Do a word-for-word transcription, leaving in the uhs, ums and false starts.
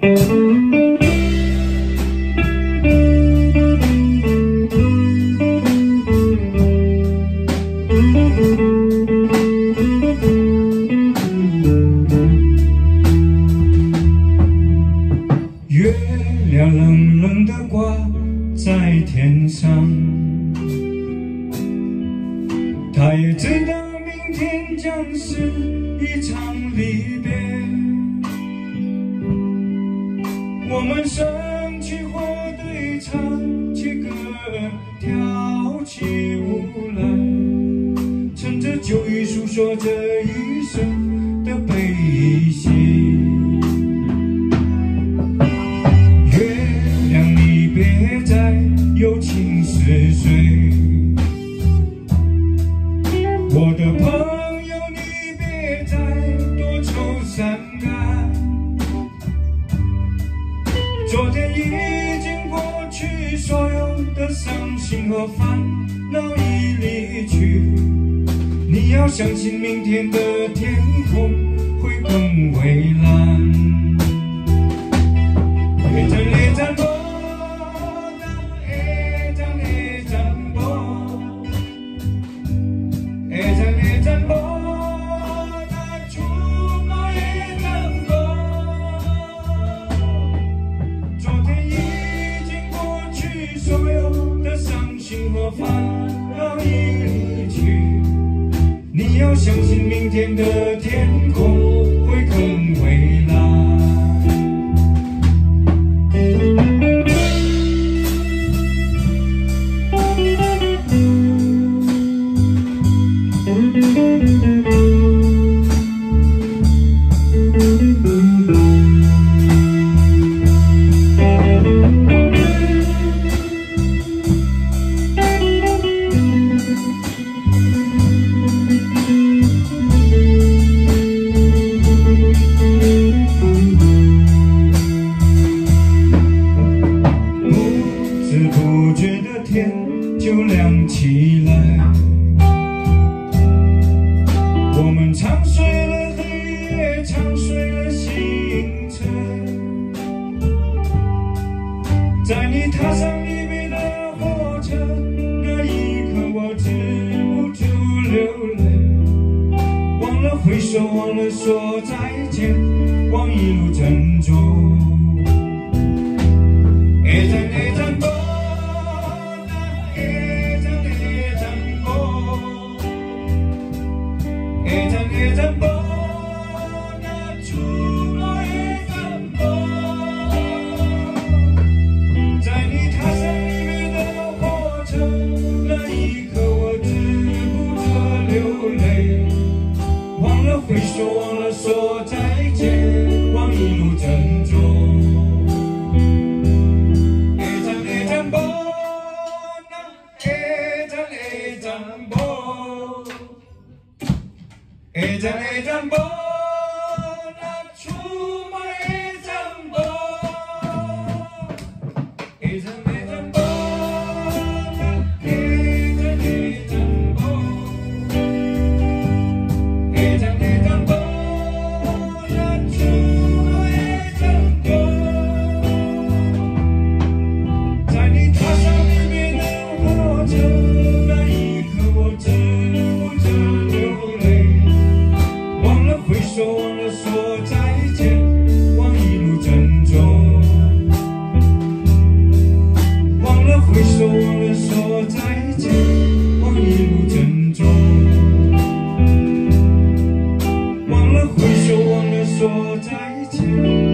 月亮冷冷地挂在天上，他也知道明天将是一场离别。我们升起火堆，唱起歌，跳起舞来，趁着酒意诉说这一生的悲喜。别再有情似水，我的朋友，你别再多愁善感。昨天已经过去，所有的伤心和烦恼已离去。你要相信明天的天空会更蔚蓝。列阵列阵波。和烦恼已离去，你要相信明天的天空会更蔚蓝。不觉的天就亮起来，我们唱碎了黑夜，唱碎了星辰，在你踏上离别的火车，那一刻我止不住流泪，忘了挥手，忘了说再见，忘一路珍重。一站一站走。一站一站步，那出了一站步，在你踏上离别的火车，那一刻我止不住流泪，忘了挥手，忘了说再见，忘一路珍重。一站一站步，那一站一站步。一站一站步，那出门一站步，一站一站步，那一站一站步，一站一站步，那出门一站步，在你踏上离别的火车，那一刻我止不住流泪。挥手，忘了说再见，忘一路珍重。忘了挥手，忘了说再见，忘一路珍重。忘了挥手，忘了说再见。